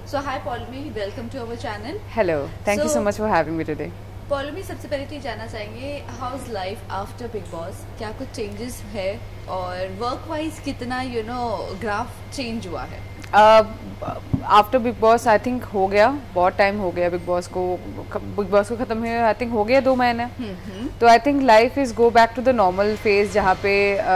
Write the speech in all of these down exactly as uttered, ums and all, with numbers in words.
So hi Paulumi, welcome to our channel. Hello, thank so, you so much for having me today. Paulumi, सबसे पहले तो ये जानना चाहेंगे how's life after Bigg Boss, क्या कुछ चेंजेस है और वर्क वाइज कितना यू नो ग्राफ चेंज हुआ है? After Bigg Boss I think हो गया, बहुत टाइम हो गया बिग बॉस को बिग बॉस को ख़त्म हुए आई थिंक हो गया दो महीने. तो I think life is go back to the normal phase जहाँ पे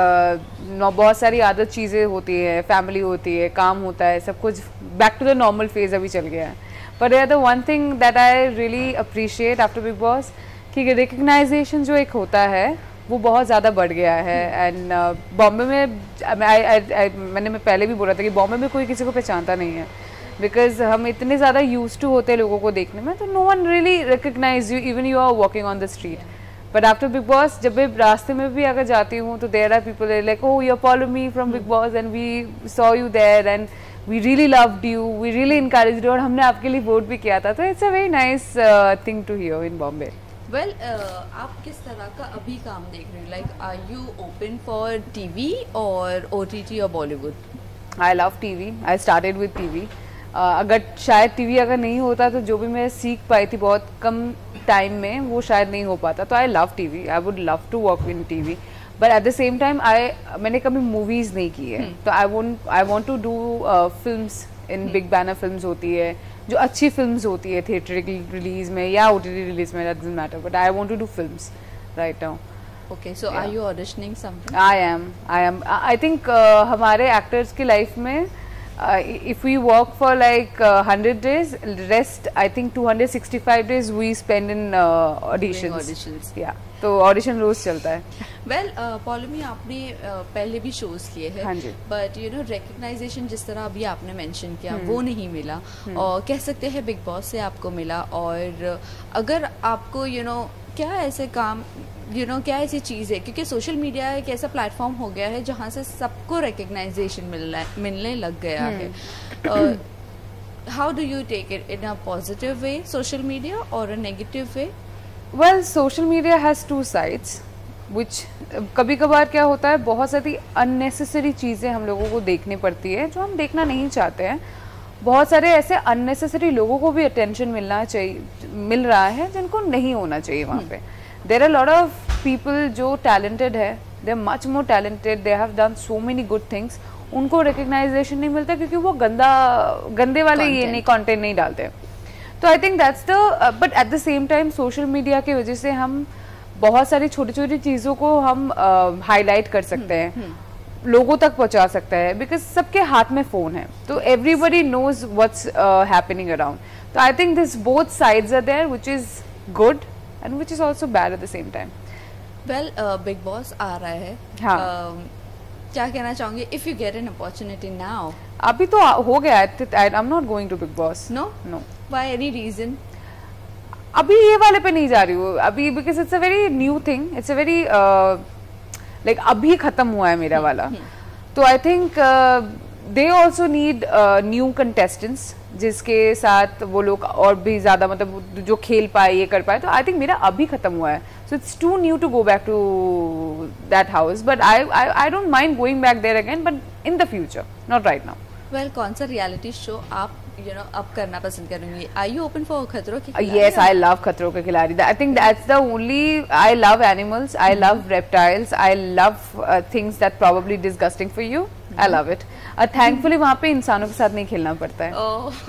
uh, बहुत सारी आदत चीज़ें होती है, फैमिली होती है, काम होता है, सब कुछ back to the normal phase अभी चल गया है. But the one thing that I really appreciate after Bigg Boss कि रिकग्नाइजेशन जो एक होता है वो बहुत ज़्यादा बढ़ गया है. एंड बॉम्बे में I, I, I, मैंने मैं पहले भी बोला था कि बॉम्बे में कोई किसी को पहचानता नहीं है बिकॉज हम इतने ज़्यादा यूज टू होते हैं लोगों को देखने में, तो no one really recognise you even you are walking on the street. But after Bigg Boss जब मैं रास्ते में भी अगर जाती हूँ तो there are people like oh you are following me from Bigg Boss and we saw you there and we really loved you, we really encouraged you और हमने आपके लिए वोट भी किया था. तो it's a very nice thing to here in Bombay. Well well, uh, आप किस तरह का अभी काम देख रहे हैं? Like are you open for TV और ओटीटी और Bollywood? I love TV, I started with TV. अगर शायद टीवी अगर नहीं होता तो जो भी मैं सीख पाई थी बहुत कम टाइम में वो शायद नहीं हो पाता. तो I love TV, I would love to work in TV. But at the same time I मैंने कभी मूवीज़ नहीं की है. तो I won't I want to do films in big banner films होती है जो अच्छी फिल्म्स होती है थिएटरिकल रिलीज में या ओटीटी रिलीज में, that doesn't matter. But I want to do films right now. Okay, so are you auditioning something? I am I am I think हमारे एक्टर्स की लाइफ में if we work for like hundred days, rest I think two hundred sixty five days we spend in auditions. या तो audition रोज चलता है. Well Paulami, आपने uh, पहले भी शोज किए हैं. हाँ जी. बट यू नो रिकग्नाइजेशन जिस तरह अभी आपने मेंशन किया वो नहीं मिला और कह सकते हैं बिग बॉस से आपको मिला. और अगर आपको यू you नो know, क्या ऐसे काम यू you नो know, क्या ऐसी चीज़ है, क्योंकि सोशल मीडिया एक ऐसा प्लेटफॉर्म हो गया है जहाँ से सबको रिकग्नाइजेशन मिल मिलने लग गया है. How do you take it, in a positive way social media और a negative way? Well, social media has two sides which कभी कभार क्या होता है बहुत सारी अननेसेसरी चीज़ें हम लोगों को देखनी पड़ती है जो हम देखना नहीं चाहते हैं. बहुत सारे ऐसे अननेसेसरी लोगों को भी अटेंशन मिलना चाहिए मिल रहा है जिनको नहीं होना चाहिए वहाँ पे. There are lot of people जो टैलेंटेड है, they are much more talented, they have done so many good things. उनको रिकग्नाइजेशन नहीं मिलता क्योंकि वो गंदा गंदे वाले ये नहीं कंटेंट नहीं डालते. तो I think that's the but at the same time social media की वजह से हम बहुत सारी छोटी छोटी चीज़ों को हम हाईलाइट uh, कर सकते हैं, hmm, hmm. लोगों तक पहुंचा सकते हैं बिकॉज सबके हाथ में फ़ोन है. तो everybody knows what's happening around. तो I think this both sides are there which is good and which is also bad at the same time. Well, Bigg Boss आ रहा है. हाँ. uh, क्या कहना चाहूँगी? If you get an opportunity now? अभी तो हो गया. I am not going to Bigg Boss. No no. Why? Any reason? अभी ये वाले पे नहीं जा रही हूँ अभी because it's a very new thing. It's a very like अभी खत्म हुआ है मेरा वाला. तो I think they also need new contestants जिसके साथ वो लोग और भी ज्यादा मतलब जो खेल पाए ये कर पाए. तो आई थिंक मेरा अभी खत्म हुआ है. So it's too new to go back to that house. But I I don't mind going back there again but in the future, not right now. Well, कौन सा रियलिटी शो आप you know अब करना पसंद करेंगे? Are you open for खतरों के खिलाड़ी? Yes, I love खतरों के खिलाड़ी. I think that's the only. I love animals. I love reptiles. I love uh, things that probably disgusting for you. I love it. Uh, thankfully वहाँ पे इंसानों के साथ नहीं खेलना पड़ता है.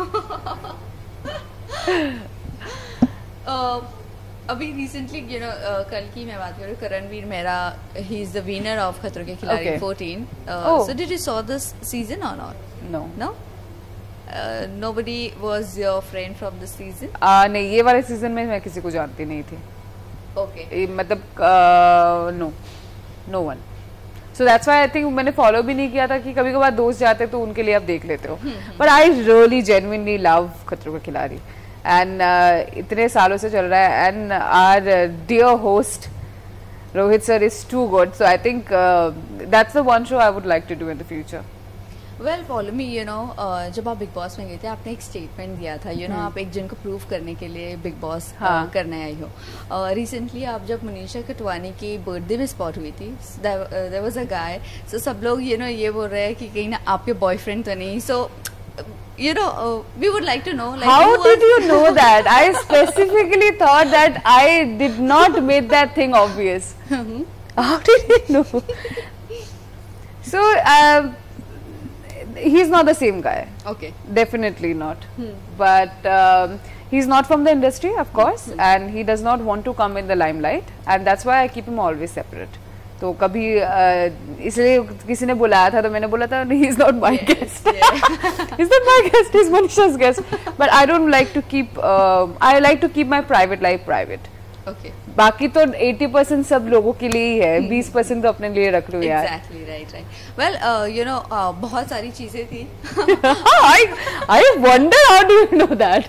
uh, अभी रिसेंटली you know uh, कल की मैं बात करूँ, Karanvir Mehra, he is the winner of खतरों के खिलाड़ी okay. fourteen. Uh, oh. So did you saw this season or not? No. No. Uh, nobody was your friend from the season? uh, नहीं, ये वाले सीजन में मैं किसी को जानती नहीं थी. Okay. मतलब no no one. So that's why I think मैंने फॉलो भी नहीं किया था कि कभी कभार दोस्त जाते तो उनके लिए आप देख लेते हो. But I really genuinely love खतरों के खिलाड़ी एंड uh, इतने सालों से चल रहा है. And our dear host Rohit sir is too good. So I think that's the one show I would like to do in the future. Well Paulomi, you know जब आप बिग बॉस में गए थे आपने एक स्टेटमेंट दिया था, यू नो आप एक जन को प्रूव करने के लिए बिग बॉस हाँ. करने आई हो. रिसेंटली uh, आप जब मनीषा कटवानी की बर्थडे में स्पॉट हुई थी, देयर वाज अ गाय, सो सब लोग यू नो ये बोल रहे हैं कि कहीं ना आपके बॉयफ्रेंड तो नहीं. सो so, you know, uh, we would like to know. Like, how who did was... you know that? I specifically thought that I did not make that thing obvious. How did you know? So uh, he's not the same guy. Okay. Definitely not. Hmm. But um, he's not from the industry, of course, hmm. and he does not want to come in the limelight, and that's why I keep him always separate. तो कभी इसलिए किसी ने बुलाया था तो मैंने बोला था he is not my guest. He's not my guest, he's Manisha's guest. But I don't like to keep uh, I like to keep my private life private. Okay. बाकी तो eighty percent सब लोगों के लिए ही है, twenty percent तो अपने लिए रख लो यार. Exactly, right, right. Well, uh, you know, uh, बहुत सारी चीजें थी. I I wonder how do you know that?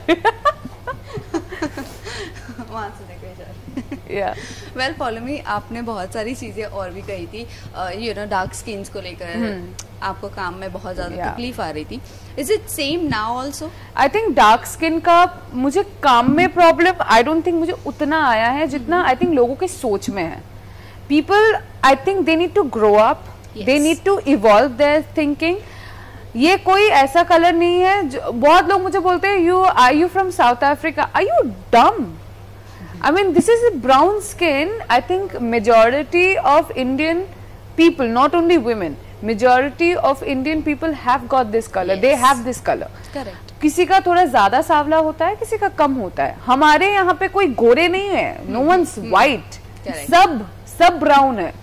वहाँ से देखो यार. Yeah. वेल पॉलोमी, आपने बहुत सारी चीज़ें और भी कही थी, यू नो डार्क स्किन्स को लेकर hmm. आपको काम में बहुत ज़्यादा yeah. तकलीफ आ रही थी. Is it same now also? I think dark skin का मुझे काम में प्रॉब्लम आई डोंट थिंक मुझे उतना आया है जितना आई थिंक लोगों के सोच में है. People I think they need to grow up, they need to evolve their thinking. ये कोई ऐसा कलर नहीं है जो, बहुत लोग मुझे बोलते हैं you are you from South Africa, are you dumb? I mean, this is a brown skin. I think majority of Indian people, not only women, majority of Indian people have got this color. Yes. They have this color. Correct. किसी का थोड़ा ज्यादा सावला होता है, किसी का कम होता है. हमारे यहाँ पे कोई गोरे नहीं है. No one's white. सब सब brown है.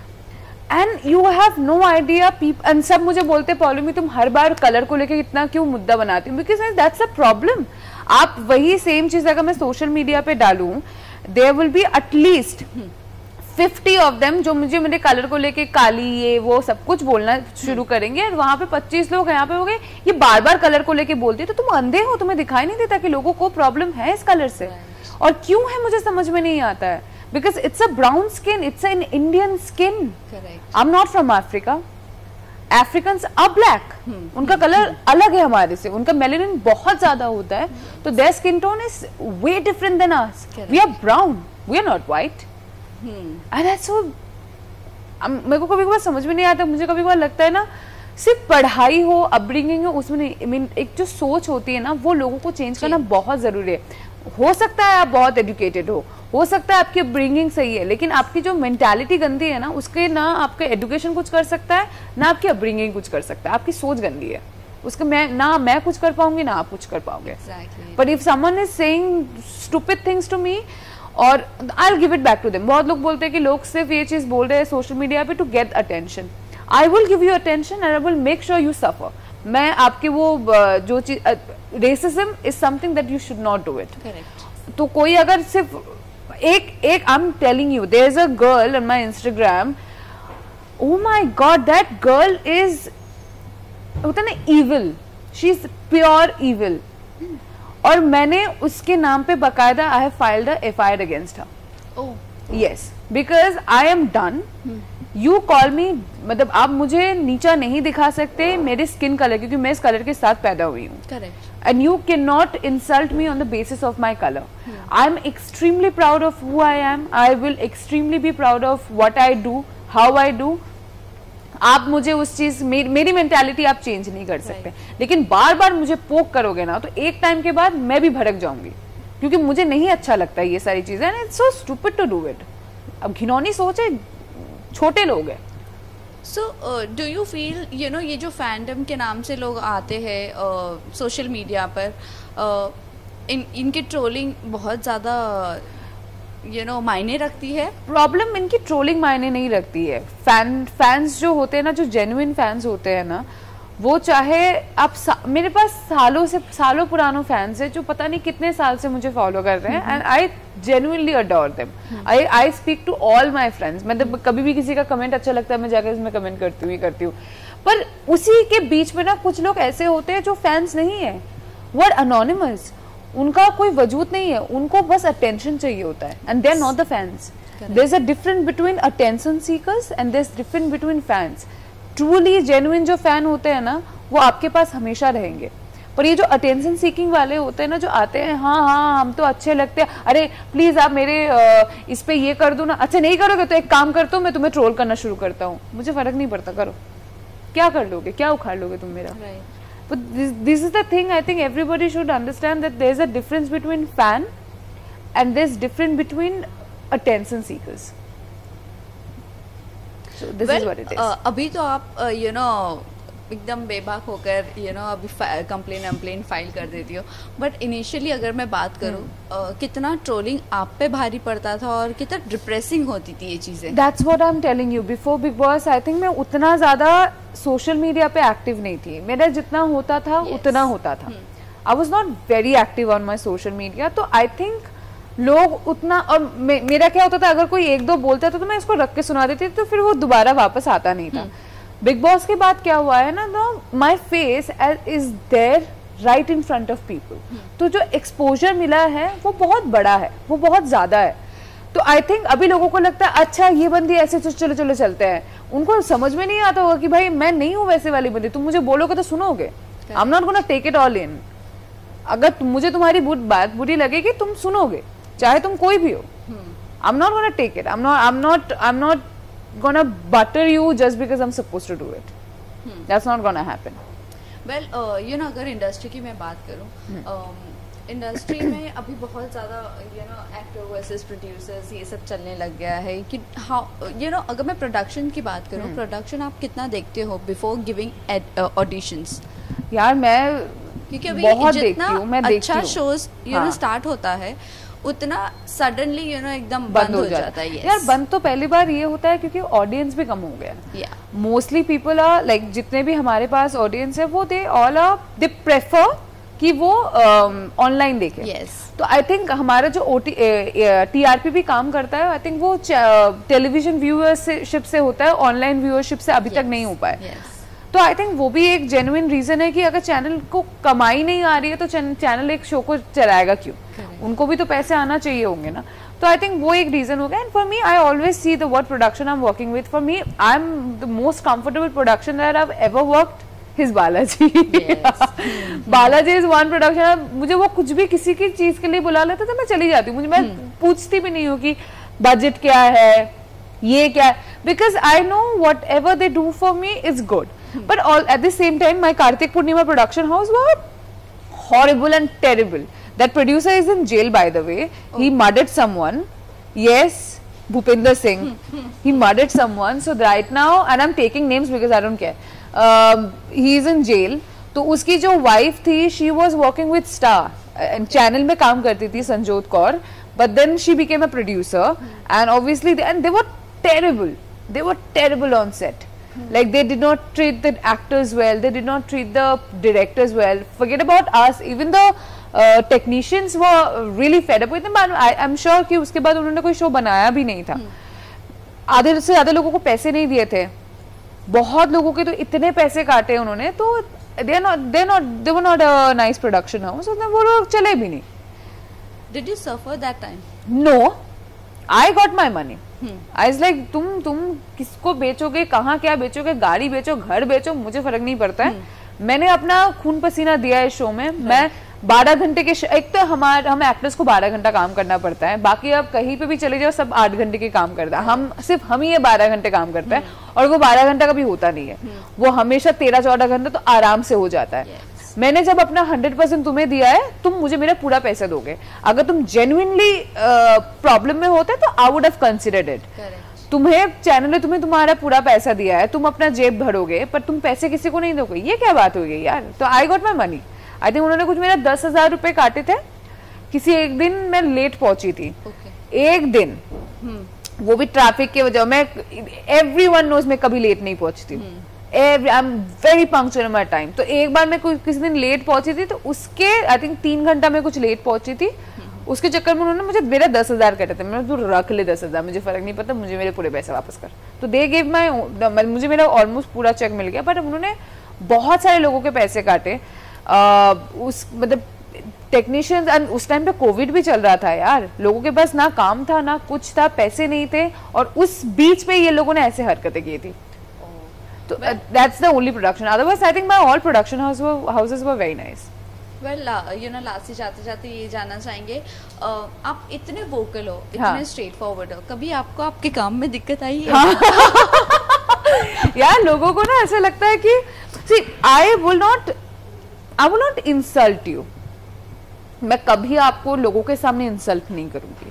And you have no idea. People and सब मुझे बोलते पॉलोमी तुम हर बार कलर को लेके इतना क्यों मुद्दा बनाती हो? Because that's a problem. आप वही सेम चीज अगर मैं सोशल मीडिया पे डालूं, there will be at least fifty of them जो मुझे मेरे कलर को लेके काली ये वो सब कुछ बोलना शुरू करेंगे, और वहां पे पच्चीस लोग यहाँ पे हो गए ये बार बार कलर को लेके बोलती है. तो तुम अंधे हो, तुम्हें दिखाई नहीं देता कि लोगों को प्रॉब्लम है इस कलर से, और क्यों है मुझे समझ में नहीं आता है. Because it's a brown skin, it's an Indian skin. I am not from Africa. Africans are black, उनका कलर अलग है हमारे से, उनका मेलेनिन बहुत ज्यादा होता है, तो their skin tone is way different than us. We are brown, we are not white. And that's so, मेरे को कभी कभी समझ में नहीं आता. मुझे कभी कभी लगता है ना, सिर्फ पढ़ाई हो, अपब्रिंगिंग हो, उसमें नहीं. आई मीन एक जो सोच होती है ना, वो लोगों को चेंज करना बहुत जरूरी है. हो सकता है आप बहुत एजुकेटेड हो हो सकता है आपकी अपब्रिंगिंग सही है, लेकिन आपकी जो मेंटालिटी गंदी है ना, उसके ना आपका एजुकेशन कुछ कर सकता है, ना आपकी अपब्रिंगिंग कुछ कर सकता है. आपकी सोच गंदी है, उसके मैं ना मैं कुछ कर पाऊंगी ना आप कुछ कर पाओगे. But if someone is saying stupid things to me, और I will give it back to them. बहुत लोग बोलते हैं कि लोग सिर्फ ये चीज बोल रहे हैं सोशल मीडिया पे to get attention. I will give you attention and I will make sure you suffer. मैं आपकी वो जो चीज, racism is something that you should not do it. तो कोई अगर सिर्फ एक एक I am telling you, there is a girl on my Instagram, oh my god, that girl is होता ना evil, she is pure evil. और मैंने उसके नाम पे बकायदा I have filed a F I R against her. Oh. Yes, because I am done. Hmm. You call me, मतलब आप मुझे नीचा नहीं दिखा सकते मेरे स्किन कलर, क्योंकि मैं इस कलर के साथ पैदा हुई हूँ. Correct. And you cannot insult me on the basis of my color. Hmm. I am extremely proud of who I am. I will extremely be proud of what I do, how I do. आप मुझे उस चीज, मेरी मेरी mentality आप change नहीं कर सकते. right. लेकिन बार बार मुझे पोक करोगे ना, तो एक टाइम के बाद मैं भी भड़क जाऊंगी, क्योंकि मुझे नहीं अच्छा लगता ये सारी चीजें. And it's so stupid to do it. अब घिनौनी सोच है, छोटे लोग हैं. So do you feel, you know, ये जो फैंडम के नाम से लोग आते हैं सोशल uh, मीडिया पर, uh, इन इनकी ट्रोलिंग बहुत ज़्यादा यू नो मायने रखती है? प्रॉब्लम इनकी ट्रोलिंग मायने नहीं रखती है. फैन फैंस जो होते हैं ना, जो जेन्युइन फैंस होते हैं ना, वो चाहे आप, मेरे पास सालों से सालों पुरानों फैंस है जो पता नहीं कितने साल से मुझे फॉलो कर रहे हैं, and I genuinely adore them. I I speak to all my friends. मतलब कभी भी किसी का कमेंट अच्छा लगता है, मैं जाकर उसमें कमेंट करती हूँ ही करती हूँ. पर उसी के बीच में ना कुछ लोग ऐसे होते हैं जो फैंस नहीं है, वो आर अनोनिमस, उनका कोई वजूद नहीं है, उनको बस अटेंशन चाहिए होता है, and they are not the fans. There is a difference between attention seekers and there is difference between fans. Truly genuine जो फैन होते हैं ना, वो आपके पास हमेशा रहेंगे. पर ये जो अटेंशन सीकिंग वाले होते हैं ना, जो आते हैं, हाँ हाँ हम तो अच्छे लगते हैं, अरे प्लीज आप मेरे इस पे ये कर दो ना, अच्छा नहीं करोगे तो एक काम करता हूँ, मैं तुम्हें ट्रोल करना शुरू करता हूँ. मुझे फर्क नहीं पड़ता, करो, क्या कर लोगे, क्या उखाड़ लोगे तुम मेरा. But this, this is the thing I think everybody should understand, that there is a difference between fan and there's difference between attention seekers. So this well, is what it is. Uh, अभी तो आप uh, you know एकदम बेबाक होकर you know अभी complain complain file कर देती हो, बट इनिशियली अगर मैं बात करूँ hmm. uh, कितना ट्रोलिंग आप पे भारी पड़ता था और कितना डिप्रेसिंग होती थी ये चीजें. That's what I am telling you. Before Bigg Boss I think मैं उतना ज्यादा सोशल मीडिया पे एक्टिव नहीं थी. मेरा जितना होता था yes. उतना होता था. I was not very active on my social media. तो आई थिंक लोग उतना, और मे, मेरा क्या होता था, अगर कोई एक दो बोलता था तो मैं इसको रख के सुना देती थी, तो फिर वो दोबारा वापस आता नहीं था. बिग बॉस के बाद क्या हुआ है ना, तो my face is there right in front of people. तो जो एक्सपोजर मिला है वो बहुत बड़ा है, वो बहुत ज्यादा है. तो आई थिंक अभी लोगों को लगता है अच्छा ये बंदी ऐसे, तो चलो चलो चलते हैं. उनको समझ में नहीं आता होगा कि भाई मैं नहीं हूँ वैसे वाली बंदी. तुम मुझे बोलोगे तो सुनोगे. I am not gonna take it all in. अगर तुम, मुझे तुम्हारी बात बुरी लगेगी, तुम सुनोगे, चाहे तुम कोई भी हो. I am not gonna take it. I am not I am not I am not gonna butter you just because I'm supposed to do it. hmm. That's not gonna happen. Well, uh, you know, अगर industry की मैं बात करूँ, industry hmm. um, में अभी बहुत ज़्यादा you know actor versus producers ये सब चलने लग गया है कि हाउ यू नो, अगर मैं प्रोडक्शन की बात करूँ, प्रोडक्शन hmm. आप कितना देखते हो बिफोर गिविंग ऑडिशंस? यार मैं क्योंकि अभी बहुत जितना देखती हूँ, मैं अच्छा शोज यू नो स्टार्ट होता है उतना सडनली यू नो एकदम बंद, बंद हो जाता, जाता है. yes. यार बंद तो पहली बार ये होता है क्योंकि ऑडियंस भी कम हो गया. मोस्टली पीपल आर लाइक, जितने भी हमारे पास ऑडियंस है वो they all are they prefer कि वो ऑनलाइन um, देखे. yes. तो आई थिंक हमारा जो ओ टी टीआरपी भी काम करता है, आई थिंक वो टेलीविजन व्यूअरशिप से होता है, ऑनलाइन व्यूअरशिप से अभी yes. तक नहीं हो पाए. yes. तो आई थिंक वो भी एक जेन्युइन रीजन है कि अगर चैनल को कमाई नहीं आ रही है तो चैनल एक शो को चलाएगा क्यों? Correct. उनको भी तो पैसे आना चाहिए होंगे ना. तो आई थिंक वो एक रीजन हो गया. And for me I always see the what production I am working with. For me I am the most comfortable production that I have ever worked is Balaji. Balaji is one production. मुझे वो कुछ भी किसी की चीज के लिए बुला लेता तो मैं चली जाती हूँ. मुझे मैं hmm. पूछती भी नहीं हूँ कि बजट क्या है, ये क्या है, because I know whatever they do for me is good. But all at the same time, my Kartik Purnima production house was horrible and terrible. That producer is in jail, by the way. Oh. He murdered someone. Yes, Bhupinder Singh. He murdered someone. So right now, and I'm taking names because I don't care. Um, he is in jail. तो उसकी जो wife थी, she was working with Star and channel में काम करती थी, Sanjyot Kaur. But then she became a producer, and obviously, they, and they were terrible. They were terrible on set. Like they did not treat the actors well, they did not treat the directors well. Forget about us, even the uh, technicians were really fed up with them. I am sure कि उसके बाद उन्होंने कोई show बनाया भी नहीं था. आधे से ज़्यादा लोगों को पैसे नहीं दिए थे. बहुत लोगों के तो इतने पैसे काटे उन्होंने, तो they are not they not they were not a nice production house. तो वो लोग चले भी नहीं. Did you suffer that time? No, I got my money. I was like तुम तुम किसको बेचोगे, कहाँ क्या बेचोगे, गाड़ी बेचो, घर बेचो, मुझे फर्क नहीं पड़ता है. hmm. मैंने अपना खून पसीना दिया है शो में. hmm. मैं बारह घंटे के, एक तो हमारे हम एक्टर्स को बारह घंटा काम करना पड़ता है, बाकी अब कहीं पे भी चले जाओ सब आठ घंटे के काम करता है. हम सिर्फ हम ही ये बारह घंटे काम करता है. hmm. और वो बारह घंटा कभी होता नहीं है. hmm. वो हमेशा तेरह चौदह घंटे तो आराम से हो जाता है. yes. मैंने जब अपना हंड्रेड परसेंट तुम्हें दिया है, तुम मुझे मेरा पूरा पैसा दोगे. अगर तुम जेन्युइनली प्रॉब्लम में होते तो I would have considered it. तुम्हें चैनल ने तुम्हें तुम्हारा पूरा पैसा दिया है, तुम अपना जेब भरोगे, पर तुम पैसे किसी को नहीं दोगे, ये क्या बात हो गई यार. तो I got my money. I think उन्होंने कुछ मेरा दस हजार रुपए काटे थे. किसी एक दिन मैं लेट पहुंची थी. okay. एक दिन hmm. वो भी ट्रैफिक की वजह. मैं एवरी वन नोज मैं कभी लेट नहीं पहुंचती हूँ. hmm. Every, I'm very punctual in my time. तो एक बार मैं किसी दिन लेट पहुंची थी, तो उसके आई थिंक तीन घंटा में कुछ लेट पहुंची थी. उसके चक्कर में उन्होंने मुझे मेरा दस हजार कटे थे. मैंने तो रख ले दस हजार, मुझे फर्क नहीं पड़ता, मुझे मेरे पूरे पैसे वापस कर. तो दे गिव माई, मुझे मेरा ऑलमोस्ट पूरा चेक मिल गया. बट उन्होंने बहुत सारे लोगों के पैसे काटे. आ, उस मतलब टेक्नीशियंस, एंड उस टाइम पे कोविड भी चल रहा था यार. लोगों के पास ना काम था ना कुछ था, पैसे नहीं थे, और उस बीच पे ये लोगों ने ऐसे हरकतें की थी. So well, uh, that's the only production. Otherwise, I think my all production house were, houses were very nice. Well, uh, you know, last से जाते जाते ये जानना चाहेंगे, uh, आप इतने वोकल हो, इतने स्ट्रेट फॉरवर्ड हो, कभी आपको आपके काम में दिक्कत आई है? यार लोगों को ना ऐसा लगता है कि see, I will not I will not insult you, मैं कभी आपको लोगों के सामने इंसल्ट नहीं करूंगी,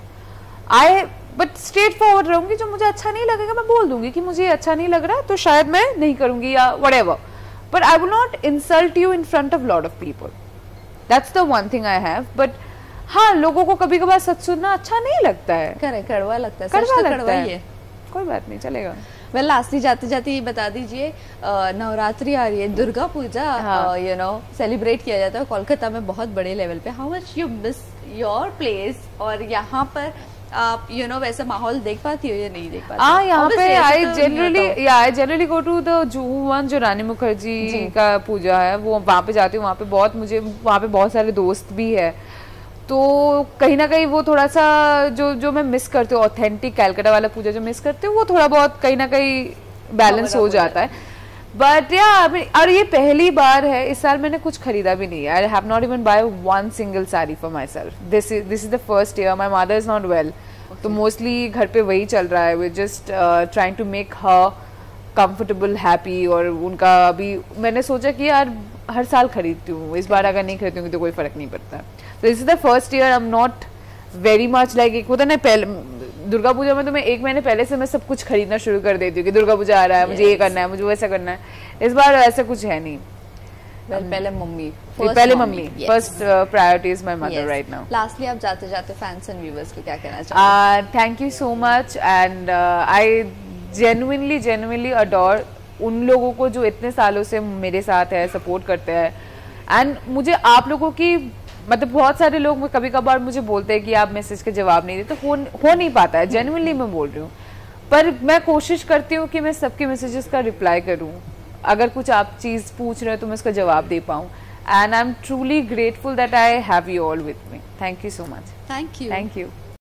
आई बट स्ट्रेट फॉरवर्ड रहूंगी, जो मुझे अच्छा नहीं लगेगा मैं बोल दूंगी कि मुझे अच्छा नहीं लग रहा है तो शायद मैं नहीं करूंगी या whatever, but I will not insult you in front of lot of people, that's the one thing I have. But हाँ, लोगों को कभी कभार सच सुनना अच्छा नहीं लगता है, करेक्ट, कड़वा लगता है, कड़वा सच तो लगता कड़वा ही है, है। कोई बात नहीं, चलेगा। वेल लास्टली जाते जाते ये बता दीजिए, नवरात्रि आ रही है, Durga Puja you know celebrate किया जाता है कोलकाता में बहुत बड़े लेवल पे, how much you miss your place, और यहाँ पर आप यू नो वैसा माहौल देख पाती हो या नहीं देख पाती? हाँ, यहाँ पे आई जनरली या I generally go to the Juhu one, जो रानी मुखर्जी का पूजा है, वो वहाँ पे जाती हूँ, वहाँ पे बहुत मुझे वहाँ पे बहुत सारे दोस्त भी है, तो कहीं ना कहीं वो थोड़ा सा जो जो मैं मिस करती हूँ, ऑथेंटिक कैलकाटा वाला पूजा जो मिस करती हूँ, वो थोड़ा बहुत कहीं ना कहीं बैलेंस हो जाता है। बट या और ये पहली बार है, इस साल मैंने कुछ खरीदा भी नहीं है, I have not even buy one single sari for my self, this is this is the first year, my mother is not well, तो मोस्टली घर पे वही चल रहा है, we just trying to make her comfortable happy, और उनका अभी मैंने सोचा कि यार हर साल खरीदती हूँ, इस बार अगर नहीं खरीदूंगी तो कोई फर्क नहीं पड़ता, तो this is the first year I am not very much like, एक होता ना पहले दुर्गा पूजा में तो मैं एक महीने पहले से मैं सब कुछ खरीदना शुरू कर देती हूँ कि दुर्गा पूजा आ रहा है, yes. मुझे ये करना है, मुझे वैसा करना है, इस बार ऐसा कुछ है नहीं। well, um, पहले मम्मी पहले मम्मी first priority is my mother right now. Lastly आप जाते जाते फैंस एंड व्यूअर्स को क्या कहना चाहते हैं? Thank you so much, and I genuinely genuinely adore उन लोगों को जो इतने सालों से मेरे साथ है, सपोर्ट करते हैं, एंड मुझे आप लोगों की मतलब बहुत सारे लोग कभी कभार मुझे बोलते हैं कि आप मैसेज के जवाब नहीं देते, तो हो, हो नहीं पाता है, जेन्युइनली मैं बोल रही हूँ, पर मैं कोशिश करती हूँ कि मैं सबके मैसेजेस का रिप्लाई करूँ, अगर कुछ आप चीज़ पूछ रहे हो तो मैं उसका जवाब दे पाऊँ, and I am truly grateful that I have you all with me, thank you so much. Thank you thank you.